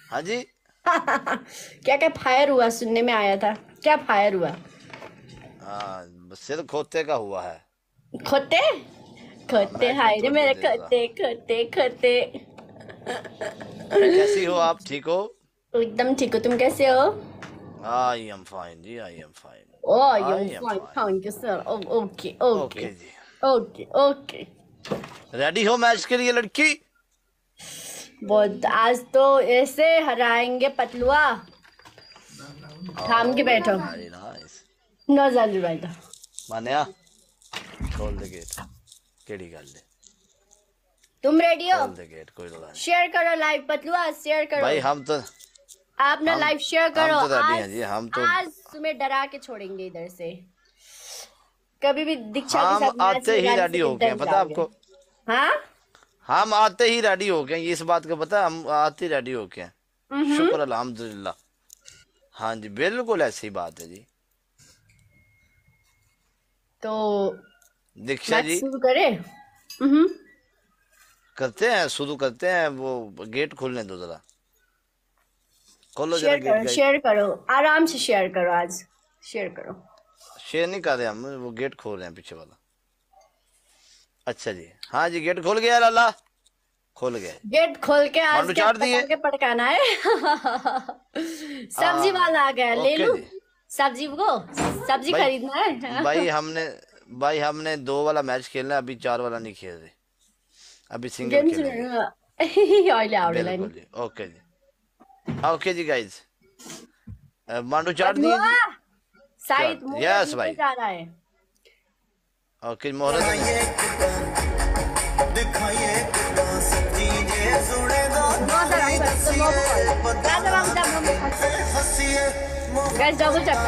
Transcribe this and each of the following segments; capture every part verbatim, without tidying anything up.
हाँ जी। क्या क्या फायर हुआ, सुनने में आया था, क्या फायर हुआ? हाँ सिर खोते का हुआ है। खोते हाँ खोते, मैच में हाय रे तवज्जो मेरे दे जरा। खोते खोते खोते। कैसी हो आप, ठीक हो? एकदम ठीक हो, तुम कैसे हो? आई एम फाइन जी, I am fine. Oh, you're I am fine. Fine. Thank you, sir. Oh, okay, okay, okay जी। okay, okay. रेडी हो मैच के लिए लड़की? बहुत आज तो ऐसे हराएंगे पतलुआ। थाम के बैठो, वेरी नाइस। ना जल्दी बैठो। मान्या खोल दे गेट। केड़ी गल है? तुम रेडी हो? खोल दे गेट, कोई रोला नहीं। शेयर करो लाइव, पतलुआ शेयर करो भाई हम तो आप ना, हम लाइव शेयर करो। हम तो रेडी आज हैं जी, हम तो आज तुम्हें डरा के छोड़ेंगे इधर से। कभी भी दीक्षा के हम साथ मैच आते में ही जाने रेडी से हो गए डर हैं, पता जाओगे। आपको? हाँ, हम आते ही रेडी हो गए हैं, इस बात का पता है? हम आते ही रेडी हो गए हैं। हम्म। शुक्र अल्हम्दुलिल्लाह। हाँ जी बिल्कुल ऐसी बात है जी। तो दीक्षा मैच जी शुरू करे। हम्म। करते हैं, शुरू करते हैं। वो गेट खोलने दो जरा, खोलो जरा शेयर गेट करो, गाइस। शेयर करो, आराम से शेयर करो, आज शेयर करो। शेयर नहीं कर रहे हम, वो गेट खोल रहे हैं पीछे वाला। अच्छा जी, हाँ जी गेट खोल गया लाला, खोल गया। गेट खोल के आज मांडू क्या चाट दिए। पकड़ के पटकाना है। सब्जी वाला आ गया, ले ओके लूं जी। सब्जी को, सब्जी भाई खरीदना है। भाई हमने भाई हमने दो वाला मैच खेलना है, अभी चार वाला नहीं खेल रहे, अभी सिंगल गेम खेलेंगे। अहिले आवडेला नि। बिल्कुल जी, ओके जी, ओके जी गाइज। मांडू चाट दिए जी। शायद चाट मुहूर्त यस होने भाई। जा रहा है। ओके मोहरत guys double tap,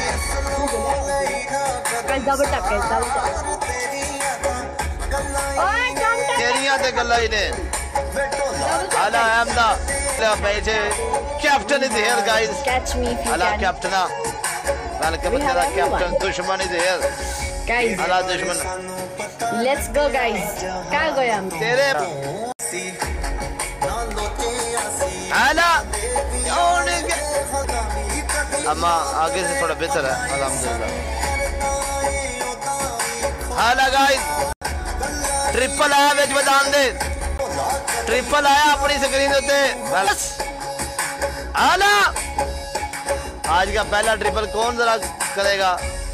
guys double tap, guys double tap. ओए कम टैप, तेरियां ते गल्ला ही ने। Hala I'm the बैठे captain is here guys. Catch me if you hala can. कैप्टना, वेलकम तेरा कैप्टन। दुश्मन इज हियर गाइस hala दुश्मन। लेट्स गो गाइस, कहाँ गए हम? तेरे हाला अम्मा आगे से थोड़ा बेहतर है अल्हम्दुलिल्लाह। हाला गाइस ट्रिपल आया विच बदान दे, ट्रिपल आया अपनी स्क्रीन उत्ते बस। हाला आज का पहला ट्रिपल कौन जरा करेगा?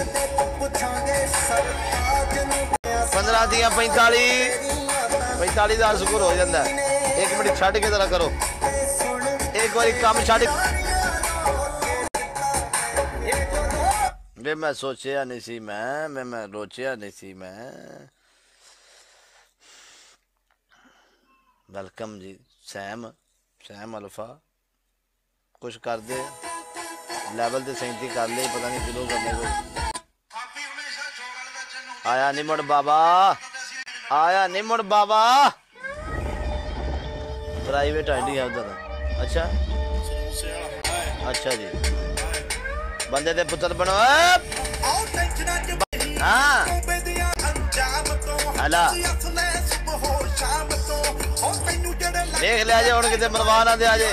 पंद्रह दिया पैंताली पैंताली हजार शुक्र हो जाता है। एक मिनट छड़ के जरा करो, एक बार काम छड़। वे मैं सोचिया नहीं सी मैं मैं मैं रोचिया नहीं सी मैं। वेलकम जी सैम, सैम अल्फा कुछ कर दे, लेवल ते सैंती कर ले, पता नहीं किलो करने को। आया नहीं मुड़ बाबा, आया नहीं मुड़ बाबा। प्राइवेट आईडी है उधर। अच्छा अच्छा जी, बंदे दे पुत्र बनो। हाँ हला देख लिया जे हुण किते मरवा ना दे आजे।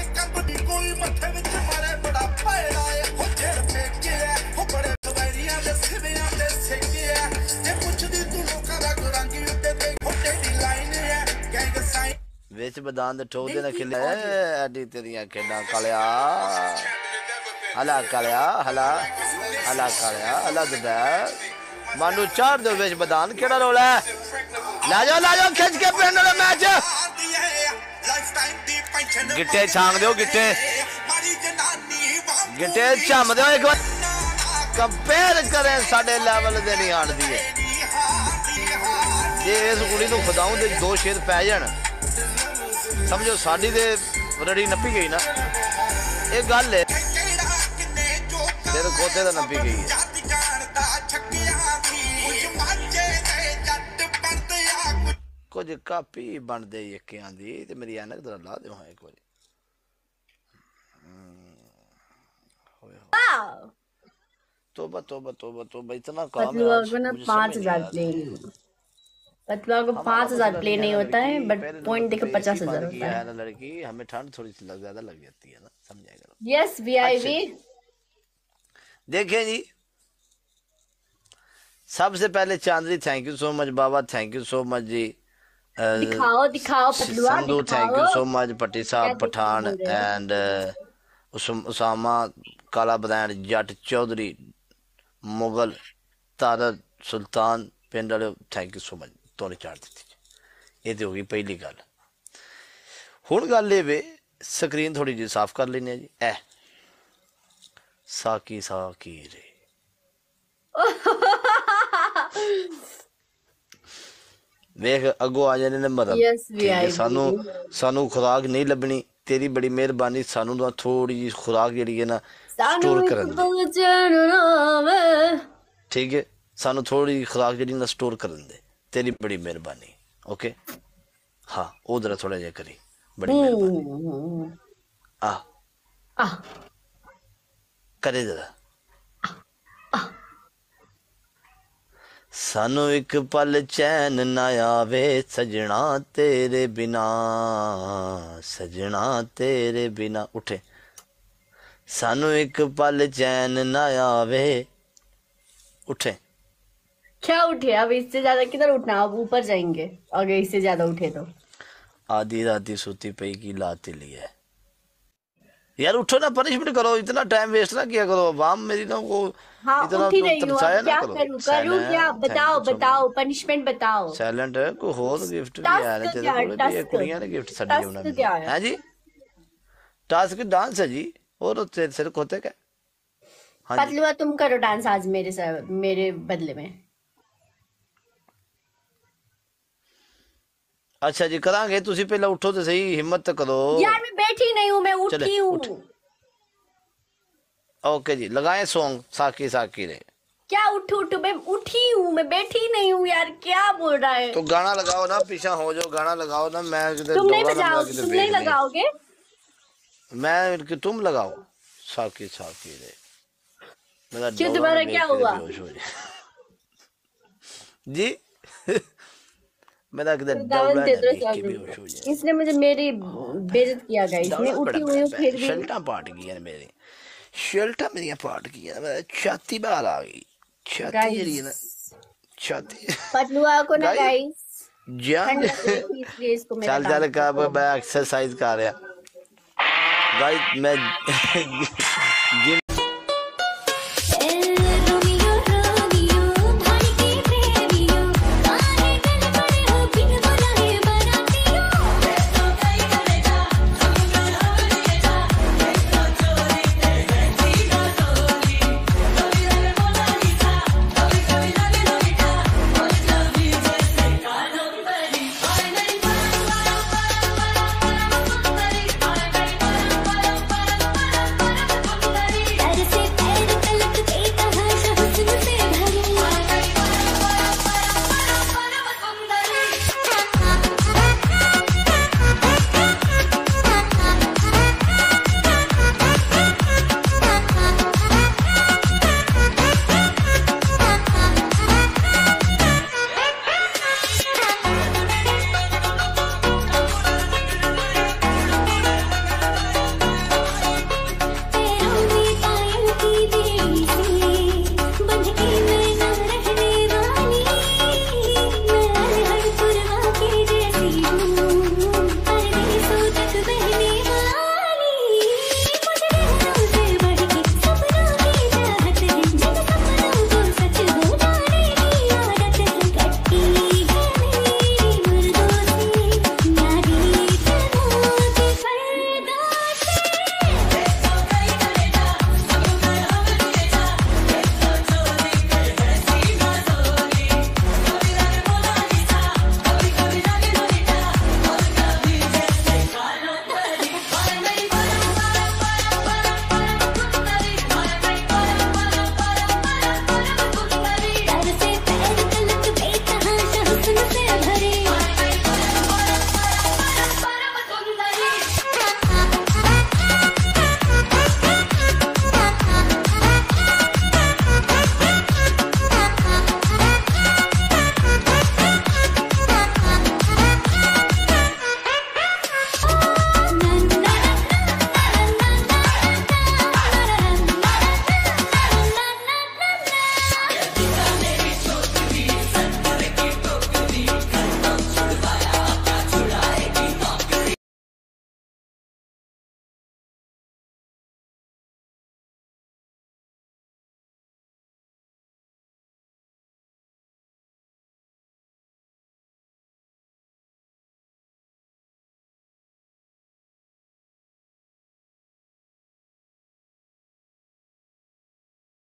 विच बदान दे ठोक देना खिले एडी तेरियां खेडा कालिया। हला कालिया हला हला कालिया हला दे मानू चार दो विच बदान केड़ा रोल है? ला जाओ ला जाओ खिंच के पिंड वाला मैच। गिट्टे छांग दो, गिट्टे गिट्टे झम दो एक बार। कंपेयर करें साडे लेवल दे नहीं आंदी है। जे इस कुड़ी नूं खदाऊं ते दो शेर पै जाण, समझो साडी ते रड़ी नप्पी गई ना। ये गल है तेरे खोते दा नप्पी गई है। कुछ कापी बनते यकियां दी ते मेरी ऐनक जरा ला दो हाँ एक बारी। तोबा तोबा तोबा तोबा, इतना काम है आज को ना मुझे पांच समझ नहीं हजार आ रही। लेंगे। पतलुआ को हमारा पांच हजार मसला प्ले नहीं है नहीं ना होता है, लड़की, बट पहले नंबर पॉइंट पे देखो तो पचास एसी हजार बंद होता किया है। है ना लड़की, हमें ठंड थोड़ी सी लग ज्यादा लग जाती है ना, समझा करो। यस वी आई अच्छा वी। जी, देखिए जी, सबसे पहले Chandni thank you so much, बाबा थैंक यू सो मच जी, अ, दिखाओ दिखाओ पतलुआ संधू थैंक यू दिखाओ। सो मच, पट्टी क्या साहब देखना पठान बोल रहे हो? एंड उसामा काला बदैन जट चौधरी मुगल तारद सुल्तान पिंड वाले थैंक यू सो मच, तोड़े चार दी। ये तो होगी पहली गल। हुण गल ये वे, स्क्रीन थोड़ी जी साफ कर लेने जी। ए साकी साकी रे, वेख अगो आ जाने ने मरम। यस वी ठीक है, आई सानू वी। सानू खुराक नहीं लभनी, तेरी बड़ी मेहरबानी, सानू तो थोड़ी जी खुराक जी है ना सानू स्टोर एक करन दे। पल चैन ना आवे। ठीक है, सानू थोड़ी जी खुराक जी ना स्टोर करन दे, तेरी बड़ी मेहरबानी। ओके हाँ, उधर थोड़ा जा करी, बड़ी मेहरबानी। हम्म। आ आ करे जरा। सानू एक पल चैन ना आवे सजना तेरे बिना, सजना तेरे बिना। उठे, सानू एक पल चैन ना आवे। उठे, क्या उठे? अब इससे ज्यादा किधर उठना? अब ऊपर जाएंगे अगर इससे ज्यादा उठे तो। आधी राती सोती पई की लाती लिया। यार उठो ना, पनिशमेंट करो, इतना टाइम वेस्ट ना किया करो, वाम मेरी ना को हाँ इतना उठ ही तो रही हूँ, अब तरसाया ना क्या करो। करूँ? करूँ क्या? साइलेंट थैंक बताओ यू सो मच। बताओ, पनिशमेंट बताओ। साइलेंट है, कोई होर गिफ्ट भी आया टास्क ने तेरे क्या है? कोल भी, ये टास्क कुड़ियां ने गिफ्ट छड्डी होना टास्क मैनू क्या है? है जी। टास्क डांस है जी, और तेरे सिर खोते क्या। हाँ जी, पतलुआ तुम करो डांस आज मेरे साथ, मेरे बदले में। अच्छा जी करांगे, तुसी पहले उठो तो सही, हिम्मत तो करो। यार मैं बैठी नहीं हूँ, मैं चले उठी उठ। हूँ। ओके जी, लगाए सॉन्ग साकी साकी रे। क्या उठू उठू? मैं उठी हूँ, मैं बैठी नहीं हूँ यार, क्या बोल रहा है? तो गाना लगाओ ना, पीछा हो जाओ, गाना लगाओ ना, मैं किधर तुम नहीं दौड़ा ना, मैं बजाओ, किधर तुम नहीं वेख ली। लगाओगे? मैं कि तुम लगाओ साकी साकी रे, मेरा क्यों, दौड़ा ना तुम्हारा क्या वेख के हुआ? बेहोश हो जाए जी। मेरा किधर खुदावन दौड़ा ना तेरे वेख के साथ। बेहोश हो जाए। इसने मुझे मेरी बेइज्जत किया गाइस, मैं दौड़ा उठी बड़ा हुई मैं हूँ फिर भी। शर्टा पाट गई मेरी, शर्टा मेरी पाट गई, मेरा छाती बाहर आ गई, छाती गाइस जरी है ना, छाती। पतलुआ को ना गाइस गाइस जान। ठंड लग रही थी, इसलिए इसको मेरा चल डांस चल कर, पसंद है। मैं एक्सरसाइज कर रहा गाइस, मैं जिम